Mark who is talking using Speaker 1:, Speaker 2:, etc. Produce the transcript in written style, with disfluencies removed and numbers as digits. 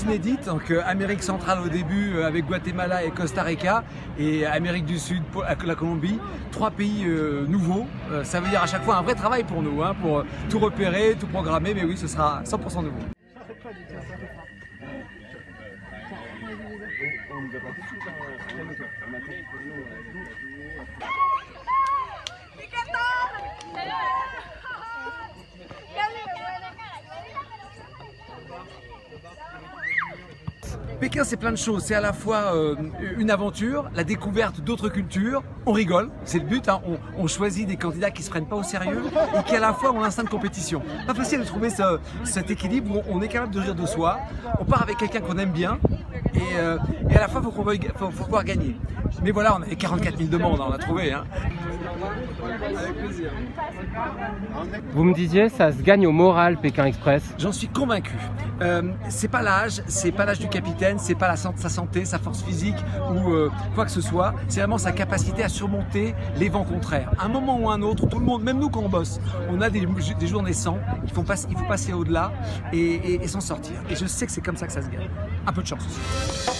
Speaker 1: inédites, donc Amérique centrale au début avec Guatemala et Costa Rica, et Amérique du Sud, la Colombie, 3 pays nouveaux. Ça veut dire à chaque fois un vrai travail pour nous, hein, pour tout repérer, tout programmer, mais oui, ce sera 100% nouveau. Pékin, c'est plein de choses. C'est à la fois une aventure, la découverte d'autres cultures. On rigole, c'est le but. Hein. On choisit des candidats qui se prennent pas au sérieux et qui à la fois ont l'instinct de compétition. Pas facile de trouver cet équilibre où on est capable de rire de soi. On part avec quelqu'un qu'on aime bien et à la fois faut pouvoir gagner. Mais voilà, on avait 44 000 demandes, hein, on a trouvé. Hein. Avec plaisir.
Speaker 2: Vous me disiez, ça se gagne au moral, Pékin Express.
Speaker 1: J'en suis convaincu. C'est pas l'âge du capitaine, c'est pas sa santé, sa force physique ou quoi que ce soit. C'est vraiment sa capacité à surmonter les vents contraires. À un moment ou à un autre, tout le monde, même nous quand on bosse, on a des journées sans. Il faut passer au-delà et s'en sortir. Et je sais que c'est comme ça que ça se gagne. Un peu de chance aussi.